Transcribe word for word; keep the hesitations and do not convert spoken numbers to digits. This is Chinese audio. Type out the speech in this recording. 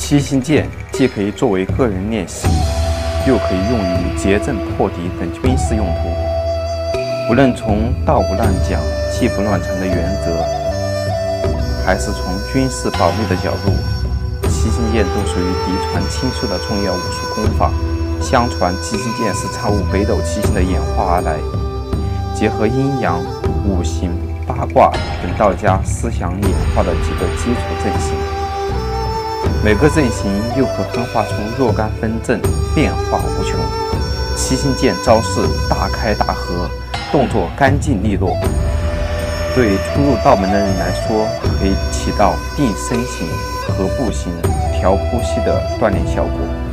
七星剑既可以作为个人练习，又可以用于结阵破敌等军事用途。无论从道不乱讲、技不乱传的原则，还是从军事保密的角度，七星剑都属于嫡传亲授的重要武术功法。相传七星剑是参悟北斗七星的演化而来，结合阴阳、五行、八卦等道家思想演化的几个基础阵型。每个阵型又可分化出若干分阵，变化无穷。七星剑招式大开大合，动作干净利落，对初入道门的人来说，可以起到定身形、和步行、调呼吸的锻炼效果。